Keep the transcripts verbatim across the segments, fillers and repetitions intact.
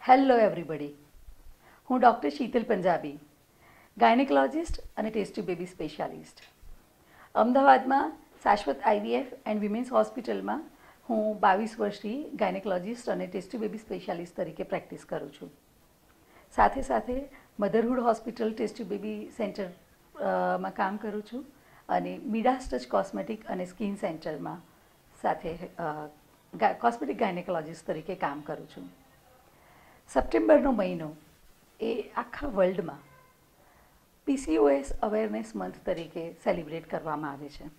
Hello everybody, હું doctor Shital Punjabi, gynaecologist અને test tube baby specialist. અમદાવાદમાં શાશ્વત આઈવીએફ એન્ડ વિમેન્સ હોસ્પિટલમાં હું બાવીસ વર્ષથી ગાયનેકોલોજિસ્ટ અને ટેસ્ટી બેબી સ્પેશિયાલિસ્ટ તરીકે પ્રેક્ટિસ કરું છું. સાથે સાથે મધરહુડ હોસ્પિટલ ટેસ્ટી બેબી સેન્ટરમાં કામ કરું છું અને મીડાસ ટચ કોસ્મેટિક અને સ્કિન સેન્ટરમાં સાથે કોસ્મેટિક ગાયનેકોલોજિસ્ટ તરીકે કામ કરું છું. સપ્ટેમ્બરનો મહિનો એ આખા વર્લ્ડમાં પીસીઓએસ અવેરનેસ મંથ તરીકે સેલિબ્રેટ કરવામાં આવે છે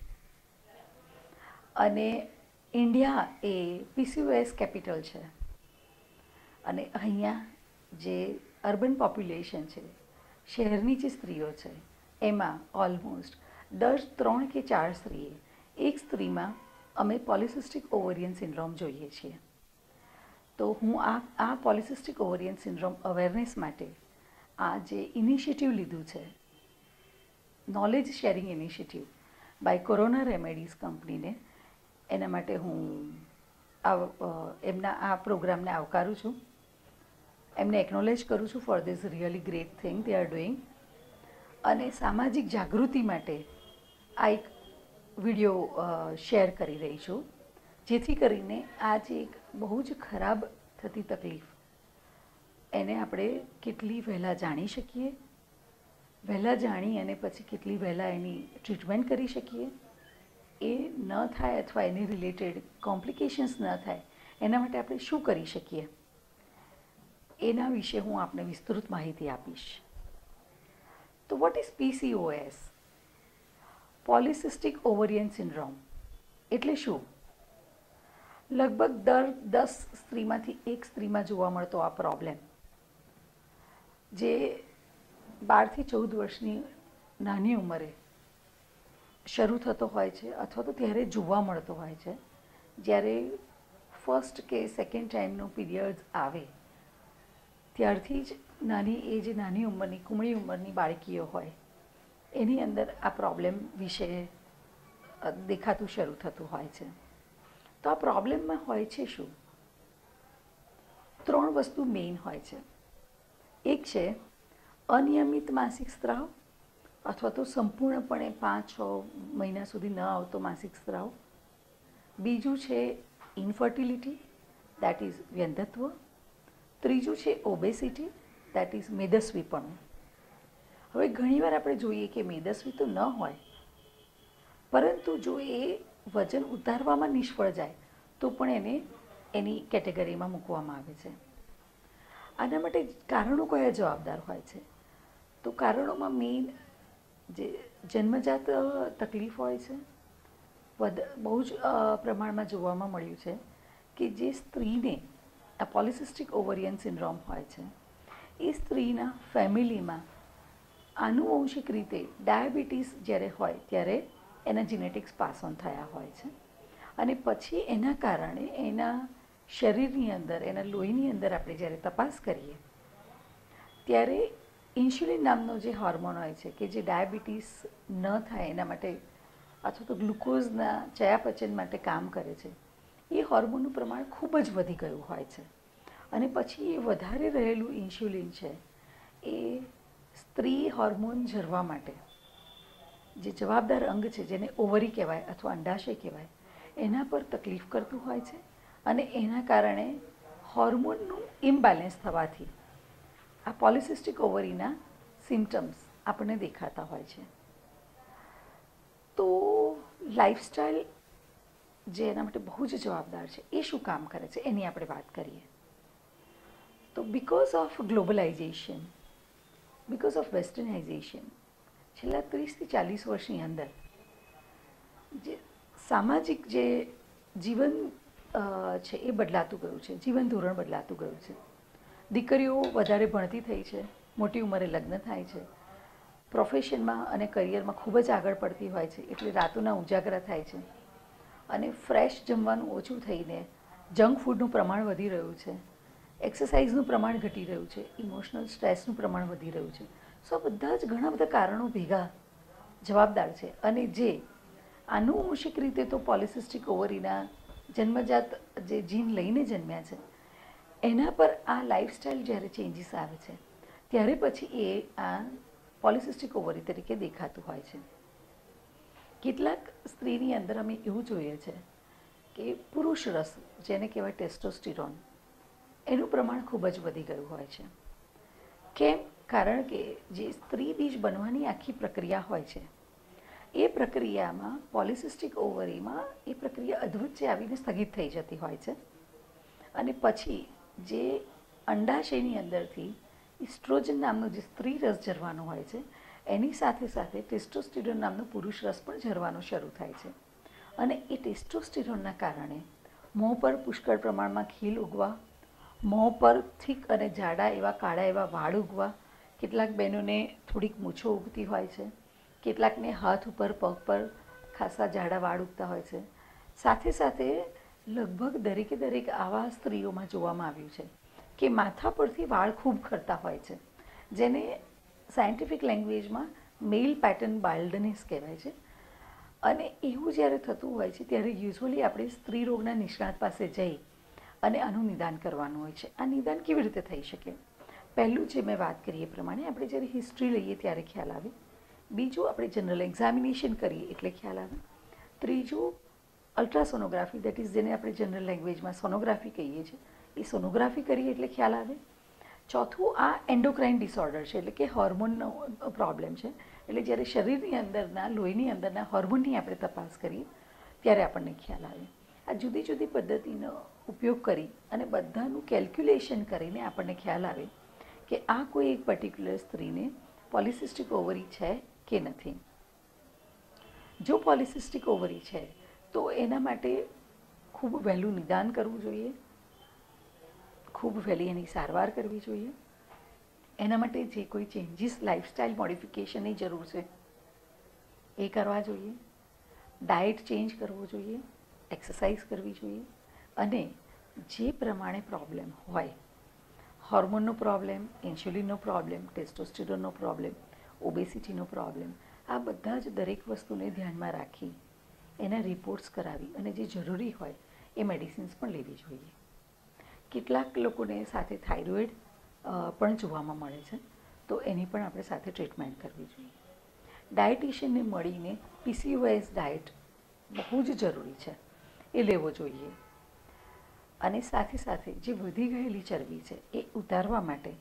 અને ઇન્ડિયા એ પીસીઓએસ કેપિટલ છે અને અહીંયા જે અર્બન પોપ્યુલેશન છે, શહેરની જે સ્ત્રીઓ છે, એમાં ઓલમોસ્ટ દર ત્રણ કે ચાર સ્ત્રીએ એક સ્ત્રીમાં અમે પોલિસિસ્ટિક ઓવરિયન સિન્ડ્રોમ જોઈએ છીએ. તો હું આ આ પોલિસિસ્ટિક ઓવરિયન સિન્ડ્રોમ અવેરનેસ માટે આ જે ઇનિશિયેટિવ લીધું છે, knowledge sharing initiative by Corona Remedies કંપનીને, એના માટે હું એમના આ પ્રોગ્રામને આવકારું છું, એમને એકનોલેજ કરું છું for this really great thing they are doing. અને સામાજિક જાગૃતિ માટે આ એક વિડીયો શેર કરી રહી છું, જેથી કરીને આ જે એક બહુ જ ખરાબ થતી તકલીફ એને આપણે કેટલી વહેલા જાણી શકીએ, વહેલા જાણી અને પછી કેટલી વહેલા એની ટ્રીટમેન્ટ કરી શકીએ, એ ન થાય અથવા એની રિલેટેડ કોમ્પ્લિકેશન્સ ન થાય એના માટે આપણે શું કરી શકીએ, એના વિશે હું આપને વિસ્તૃત માહિતી આપીશ. તો what is PCOS? Polycystic ovarian syndrome એટલે શું? લગભગ દર દસ સ્ત્રીમાંથી એક સ્ત્રીમાં જોવા મળતો આ પ્રોબ્લેમ, જે બારથી ચૌદ વર્ષની નાની ઉંમરે શરૂ થતો હોય છે અથવા તો ત્યારે જોવા મળતો હોય છે. જ્યારે ફર્સ્ટ કે સેકન્ડ ટાઈમનો પીરિયડ આવે ત્યારથી જ નાની એ જે નાની ઉંમરની કુમળી ઉંમરની બાળકીઓ હોય એની અંદર આ પ્રોબ્લેમ વિશે દેખાતું શરૂ થતું હોય છે. તો આ પ્રોબ્લેમમાં હોય છે શું? ત્રણ વસ્તુ મેઇન હોય છે. એક છે અનિયમિત માસિક સ્ત્રાવ અથવા તો સંપૂર્ણપણે પાંચ છ મહિના સુધી ન આવતો માસિક સ્ત્રાવ. બીજું છે ઇન્ફર્ટિલિટી, દેટ ઇઝ વ્યંધત્વ. ત્રીજું છે ઓબેસિટી, દેટ ઇઝ મેદસ્વીપણું. હવે ઘણીવાર આપણે જોઈએ કે મેદસ્વી તો ન હોય, પરંતુ જો એ વજન ઉતારવામાં નિષ્ફળ જાય તો પણ એને એની કેટેગરીમાં મૂકવામાં આવે છે. આના માટે કારણો કયા જવાબદાર હોય છે? તો કારણોમાં મેઇન જે જન્મજાત તકલીફ હોય છે, વધ બહુ જ પ્રમાણમાં જોવામાં મળ્યું છે કે જે સ્ત્રીને આ પોલિસિસ્ટિક ઓવરિયન સિન્ડ્રોમ હોય છે, એ સ્ત્રીના ફેમિલીમાં આનુવંશિક રીતે ડાયાબિટીસ જ્યારે હોય ત્યારે એના જીનેટિક્સ પાસ ઓન થયા હોય છે અને પછી એના કારણે એના શરીરની અંદર, એના લોહીની અંદર આપણે જ્યારે તપાસ કરીએ ત્યારે ઇન્સ્યુલિન નામનો જે હોર્મોન હોય છે કે જે ડાયાબિટીસ ન થાય એના માટે અથવા તો ગ્લુકોઝના ચયાપચય માટે કામ કરે છે, એ હોર્મોનનું પ્રમાણ ખૂબ જ વધી ગયું હોય છે અને પછી એ વધારે રહેલું ઇન્સ્યુલિન છે એ સ્ત્રી હોર્મોન ઝરવા માટે જે જવાબદાર અંગ છે, જેને ઓવરી કહેવાય અથવા અંડાશય કહેવાય, એના પર તકલીફ કરતું હોય છે અને એના કારણે હોર્મોનનું ઇમ્બેલેન્સ થવાથી આ પોલિસિસ્ટિક ઓવરીના સિમ્ટમ્સ આપણને દેખાતા હોય છે. તો લાઈફસ્ટાઈલ જે એના માટે બહુ જ જવાબદાર છે, એ શું કામ કરે છે એની આપણે વાત કરીએ. તો because of globalisation, because of westernisation, છેલ્લા ત્રીસથી ચાલીસ વર્ષની અંદર જે સામાજિક જે જીવન છે એ બદલાતું ગયું છે, જીવન ધોરણ બદલાતું ગયું છે. દીકરીઓ વધારે ભણતી થઈ છે, મોટી ઉંમરે લગ્ન થાય છે, પ્રોફેશનમાં અને કરિયરમાં ખૂબ જ આગળ પડતી હોય છે, એટલે રાતોના ઉજાગરા થાય છે અને ફ્રેશ જમવાનું ઓછું થઈને જંક ફૂડનું પ્રમાણ વધી રહ્યું છે, એક્સરસાઇઝનું પ્રમાણ ઘટી રહ્યું છે, ઇમોશનલ સ્ટ્રેસનું પ્રમાણ વધી રહ્યું છે. સો બધા જ ઘણા બધા કારણો ભેગા જવાબદાર છે અને જે આનુવંશિક રીતે તો પોલિસિસ્ટિક ઓવરીના જન્મજાત જે જીન લઈને જન્મ્યા છે એના પર આ લાઈફસ્ટાઈલ જ્યારે ચેન્જીસ આવે છે ત્યારે પછી એ આ પોલિસિસ્ટિક ઓવરી તરીકે દેખાતું હોય છે. કેટલાક સ્ત્રીની અંદર અમે એવું જોઈએ છે કે પુરુષ રસ, જેને કહેવાય ટેસ્ટોસ્ટિરોન, એનું પ્રમાણ ખૂબ જ વધી ગયું હોય છે. કેમ? કારણ કે જે સ્ત્રી બીજ બનવાની આખી પ્રક્રિયા હોય છે એ પ્રક્રિયામાં પોલિસિસ્ટિક ઓવરીમાં એ પ્રક્રિયા અધવચ્ચે આવીને સ્થગિત થઈ જતી હોય છે અને પછી જે અંડાશયની અંદરથી ઇસ્ટ્રોજન નામનો જે સ્ત્રી રસ ઝરવાનો હોય છે એની સાથે સાથે ટેસ્ટોસ્ટિરોન નામનો પુરુષ રસ પણ ઝરવાનો શરૂ થાય છે. અને એ ટેસ્ટોસ્ટિરોનના કારણે મોં પર પુષ્કળ પ્રમાણમાં ખીલ ઉગવા, મોં પર થીક અને જાડા એવા કાળા એવા વાળ ઉગવા, કેટલાક બહેનોને થોડીક મૂછો ઉગતી હોય છે, કેટલાકને હાથ ઉપર પગ પર ખાસા જાડા વાળ ઉગતા હોય છે. સાથે સાથે લગભગ દરેકે દરેક આવા સ્ત્રીઓમાં જોવામાં આવ્યું છે કે માથા પરથી વાળ ખૂબ ખરતા હોય છે, જેને સાયન્ટિફિક લેંગ્વેજમાં મેલ પેટર્ન બાલ્ડનેસ કહેવાય છે. અને એવું જ્યારે થતું હોય છે ત્યારે યુઝ્યુઅલી આપણે સ્ત્રી રોગના નિષ્ણાત પાસે જઈ અને આનું નિદાન કરવાનું હોય છે. આ નિદાન કેવી રીતે થઈ શકે? પહેલું જે મેં વાત કરી એ પ્રમાણે આપણે જ્યારે હિસ્ટ્રી લઈએ ત્યારે ખ્યાલ આવે. બીજું, આપણે જનરલ એક્ઝામિનેશન કરીએ એટલે ખ્યાલ આવે. ત્રીજું, અલ્ટ્રાસોનોગ્રાફી, દેટ ઇઝ જેને આપણે જનરલ લેંગ્વેજમાં સોનોગ્રાફી કહીએ છીએ, એ સોનોગ્રાફી કરીએ એટલે ખ્યાલ આવે. ચોથું, આ એન્ડોક્રાઇન ડિસઓર્ડર છે, એટલે કે હોર્મોનનો પ્રોબ્લેમ છે. એટલે જ્યારે શરીરની અંદરના લોહીની અંદરના હોર્મોનની આપણે તપાસ કરીએ ત્યારે આપણને ખ્યાલ આવે. આ જુદી જુદી પદ્ધતિનો ઉપયોગ કરી અને બધાનું કેલ્ક્યુલેશન કરીને આપણને ખ્યાલ આવે કે આ કોઈ એક પર્ટિક્યુલર સ્ત્રીને પોલિસિસ્ટિક ઓવરી છે કે નથી. જો પોલિસિસ્ટિક ઓવરી છે તો એના માટે ખૂબ વહેલું નિદાન કરવું જોઈએ, ખૂબ વહેલી એની સારવાર કરવી જોઈએ. એના માટે જે કોઈ ચેન્જીસ, લાઈફસ્ટાઈલ મોડિફિકેશનની જરૂર છે એ કરવા જોઈએ, ડાયટ ચેન્જ કરવો જોઈએ, એક્સરસાઇઝ કરવી જોઈએ. અને જે પ્રમાણે પ્રોબ્લેમ હોય, હોર્મોનનો પ્રોબ્લેમ, ઇન્સ્યુલિનનો પ્રોબ્લેમ, ટેસ્ટોસ્ટિરોનનો પ્રોબ્લેમ, ઓબેસિટીનો પ્રોબ્લેમ, આ બધા જ દરેક વસ્તુને ધ્યાનમાં રાખી એના રિપોર્ટ્સ કરાવી અને જે જરૂરી હોય એ મેડિસિન્સ પણ લેવી જોઈએ. કેટલાક લોકોને સાથે થાઇરોઇડ પણ જોવામાં મળે છે, તો એની પણ આપણે સાથે ટ્રીટમેન્ટ કરવી જોઈએ. ડાયટિશિયનને મળીને પીસીઓએસ ડાયટ બહુ જ જરૂરી છે, એ લેવો જોઈએ. અને સાથે સાથે જે વધી ગયેલી ચરબી છે એ ઉતારવા માટે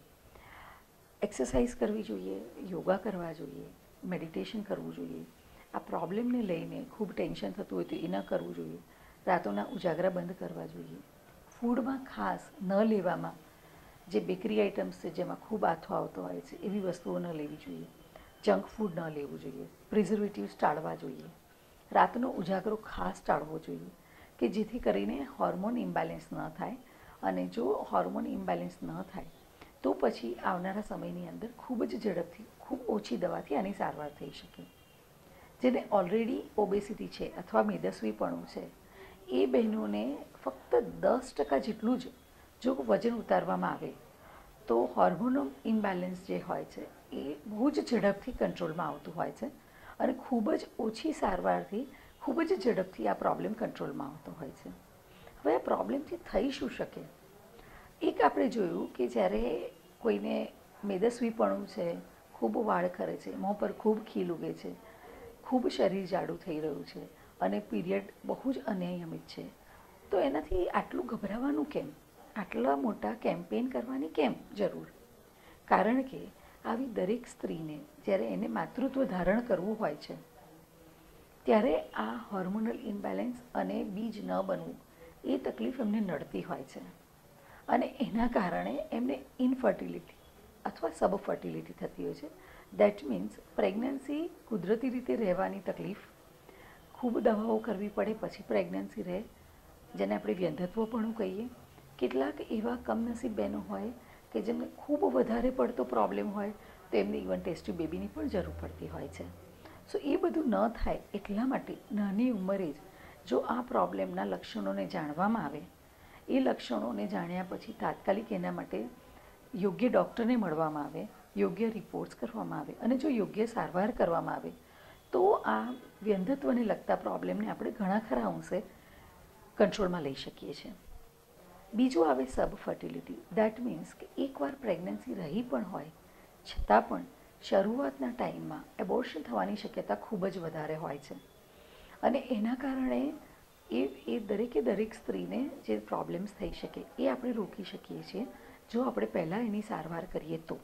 એક્સરસાઇઝ કરવી જોઈએ, યોગા કરવા જોઈએ, મેડિટેશન કરવું જોઈએ. આ પ્રોબ્લેમને લઈને ખૂબ ટેન્શન થતું હોય તો એ ન કરવું જોઈએ. રાતોના ઉજાગરા બંધ કરવા જોઈએ. ફૂડમાં ખાસ ન લેવામાં જે બેકરી આઇટમ્સ છે જેમાં ખૂબ આથો આવતો હોય છે એવી વસ્તુઓ ન લેવી જોઈએ. જંક ફૂડ ન લેવું જોઈએ. પ્રિઝર્વેટિવ્સ ટાળવા જોઈએ. રાતનો ઉજાગરો ખાસ ટાળવો જોઈએ કે જેથી કરીને હોર્મોન ઇમ્બેલેન્સ ન થાય. અને જો હોર્મોન ઇમ્બેલેન્સ ન થાય તો પછી આવનારા સમયની અંદર ખૂબ જ ઝડપથી, ખૂબ ઓછી દવાથી આની સારવાર થઈ શકે. જેને ઓલરેડી ઓબેસિટી છે અથવા મેદસ્વીપણું છે એ બહેનોને ફક્ત દસ ટકા જેટલું જ જો વજન ઉતારવામાં આવે તો હોર્મોનલ ઇમ્બેલેન્સ જે હોય છે એ બહુ જ ઝડપથી કંટ્રોલમાં આવતું હોય છે અને ખૂબ જ ઓછી સારવારથી ખૂબ જ ઝડપથી આ પ્રોબ્લેમ કંટ્રોલમાં આવતો હોય છે. હવે આ પ્રોબ્લેમથી થઈ શું શકે? એક આપણે જોયું કે જ્યારે કોઈને મેદસ્વીપણું છે, ખૂબ વાળ ખરે છે, મોં પર ખૂબ ખીલ ઉગે છે, ખૂબ શરીર જાડું થઈ રહ્યું છે અને પીરિયડ બહુ જ અનિયમિત છે, તો એનાથી આટલું ગભરાવાનું કેમ? આટલા મોટા કેમ્પેઇન કરવાની કેમ જરૂર? કારણ કે આવી દરેક સ્ત્રીને જ્યારે એને માતૃત્વ ધારણ કરવું હોય છે ત્યારે આ હોર્મોનલ ઇમ્બેલેન્સ અને બીજ ન બનવું એ તકલીફ એમને નડતી હોય છે. અને એના કારણે એમને ઇનફર્ટિલિટી અથવા સબફર્ટિલિટી થતી હોય છે. દેટ મીન્સ પ્રેગ્નન્સી કુદરતી રીતે રહેવાની તકલીફ, ખૂબ દવાઓ કરવી પડે પછી પ્રેગ્નન્સી રહે, જેને આપણે વ્યંધત્વપણું કહીએ. કેટલાક એવા કમનસીબ બહેનો હોય કે જેમને ખૂબ વધારે પડતો પ્રોબ્લેમ હોય તો એમને ઇવન ટેસ્ટી બેબીની પણ જરૂર પડતી હોય છે. સો એ બધું ન થાય એટલા માટે નાની ઉંમરે જ જો આ પ્રોબ્લેમના લક્ષણોને જાણવામાં આવે, એ લક્ષણોને જાણ્યા પછી તાત્કાલિક એના માટે યોગ્ય ડૉક્ટરને મળવામાં આવે, યોગ્ય રિપોર્ટ્સ કરવામાં આવે અને જો યોગ્ય સારવાર કરવામાં આવે તો આ વ્યંધત્વને લગતા પ્રોબ્લેમને આપણે ઘણા ખરા અંશે કંટ્રોલમાં લઈ શકીએ છીએ. બીજું આવે સબ ફર્ટિલિટી. દેટ મીન્સ કે એકવાર પ્રેગ્નન્સી રહી પણ હોય છતાં પણ શરૂઆતના ટાઈમમાં એબોર્શન થવાની શક્યતા ખૂબ જ વધારે હોય છે, અને એના કારણે એ એ દરેકે દરેક સ્ત્રીને જે પ્રોબ્લેમ્સ થઈ શકે એ આપણે રોકી શકીએ છીએ જો આપણે પહેલાં એની સારવાર કરીએ તો.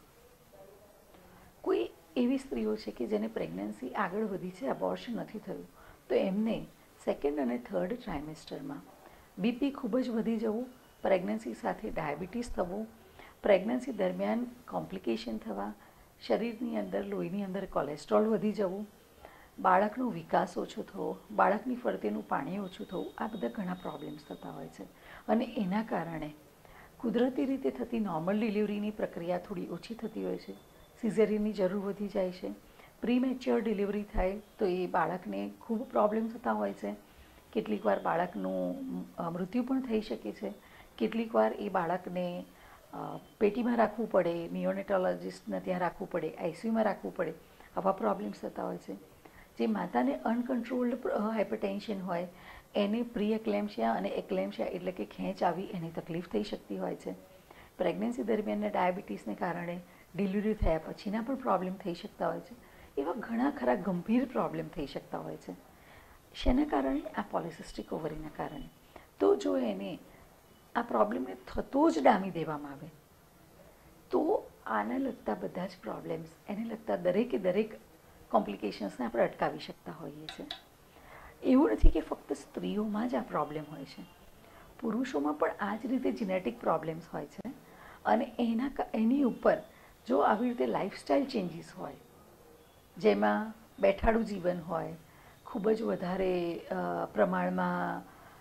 કોઈ એવી સ્ત્રીઓ છે કે જેને પ્રેગ્નન્સી આગળ વધી છે, એબોર્શન નથી થયું, તો એમને સેકન્ડ અને થર્ડ ટ્રાઇમેસ્ટરમાં બીપી ખૂબ જ વધી જવું, પ્રેગ્નન્સી સાથે ડાયાબિટીસ થવું, પ્રેગ્નન્સી દરમિયાન કોમ્પ્લિકેશન થવા, શરીરની અંદર લોહીની અંદર કોલેસ્ટ્રોલ વધી જવું, બાળકનો વિકાસ ઓછો થવો, બાળકની ફરતેનું પાણી ઓછું થવું, આ બધા ઘણા પ્રોબ્લેમ્સ થતા હોય છે. અને એના કારણે કુદરતી રીતે થતી નોર્મલ ડિલિવરીની પ્રક્રિયા થોડી ઓછી થતી હોય છે, સિઝેરિયનની જરૂર વધી જાય છે, પ્રીમેચ્યોર ડિલિવરી થાય તો એ બાળકને ખૂબ પ્રોબ્લેમ થતા હોય છે. કેટલીક વાર બાળકનું મૃત્યુ પણ થઈ શકે છે, કેટલીક વાર એ બાળકને પેટીમાં રાખવું પડે, નિયોનેટોલોજિસ્ટને ત્યાં રાખવું પડે, આઈસીયુમાં રાખવું પડે, આવા પ્રોબ્લેમ્સ થતા હોય છે. જે માતાને અનકન્ટ્રોલ્ડ હાઇપરટેન્શન હોય એને પ્રી એક્લેમ્શિયા અને એક્લેમ્શિયા એટલે કે ખેંચ આવી એની તકલીફ થઈ શકતી હોય છે. પ્રેગ્નન્સી દરમિયાનના ડાયાબિટીસને કારણે ડિલિવરી થયા પછીના પણ પ્રોબ્લેમ થઈ શકતા હોય છે. એવા ઘણા ખરા ગંભીર પ્રોબ્લેમ થઈ શકતા હોય છે. શેના કારણે? આ પોલિસિસ્ટિક ઓવરીના કારણે. તો જો એને આ પ્રોબ્લેમને થતો જ ડામી દેવામાં આવે તો આને લગતા બધા જ પ્રોબ્લેમ્સ, એને લગતા દરેકે દરેક કોમ્પ્લિકેશન્સને આપણે અટકાવી શકતા હોઈએ છીએ. એવું નથી કે ફક્ત સ્ત્રીઓમાં જ આ પ્રોબ્લેમ હોય છે, પુરુષોમાં પણ આ જ રીતે જીનેટિક પ્રોબ્લેમ્સ હોય છે. અને એના એની ઉપર જો આવી રીતે લાઇફસ્ટાઇલ ચેન્જીસ હોય, જેમાં બેઠાડું જીવન હોય, ખૂબ જ વધારે પ્રમાણમાં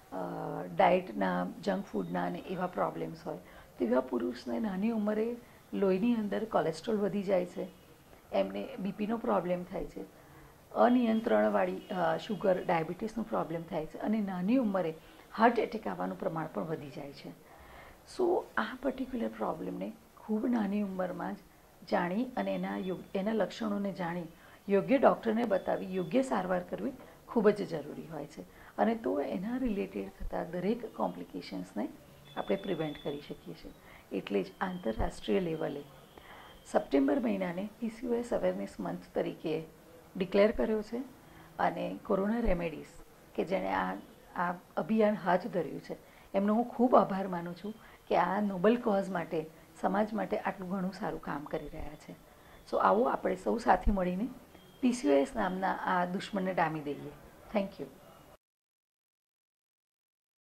ડાયટના, જંક ફૂડના અને એવા પ્રોબ્લેમ્સ હોય, તો એવા પુરુષને નાની ઉંમરે લોહીની અંદર કોલેસ્ટ્રોલ વધી જાય છે, એમને બીપીનો પ્રોબ્લેમ થાય છે, અનિયંત્રણવાળી શુગર, ડાયાબિટીસનો પ્રોબ્લેમ થાય છે, અને નાની ઉંમરે હાર્ટ એટેક આવવાનું પ્રમાણ પણ વધી જાય છે. સો આ પર્ટિક્યુલર પ્રોબ્લેમને ખૂબ નાની ઉંમરમાં જ જાણી અને એના યોગ એના લક્ષણોને જાણી યોગ્ય ડૉક્ટરને બતાવી યોગ્ય સારવાર કરવી ખૂબ જ જરૂરી હોય છે. અને તો એના રિલેટેડ થતા દરેક કોમ્પ્લિકેશન્સને આપણે પ્રિવેન્ટ કરી શકીએ છીએ. એટલે જ આંતરરાષ્ટ્રીય લેવલે સપ્ટેમ્બર મહિનાને પીસીઓએસ અવેરનેસ મંથ તરીકે ડિક્લેર કર્યો છે. અને કોરોના રેમેડીઝ કે જેણે આ આ અભિયાન હાથ ધર્યું છે એમનો હું ખૂબ આભાર માનું છું કે આ નોબલ કોઝ માટે, સમાજ માટે આટલું ઘણું સારું કામ કરી રહ્યા છે. સો આવો આપણે સૌ સાથે મળીને પીસીઓએસ નામના આ દુશ્મનને ડામી દઈએ. Thank you.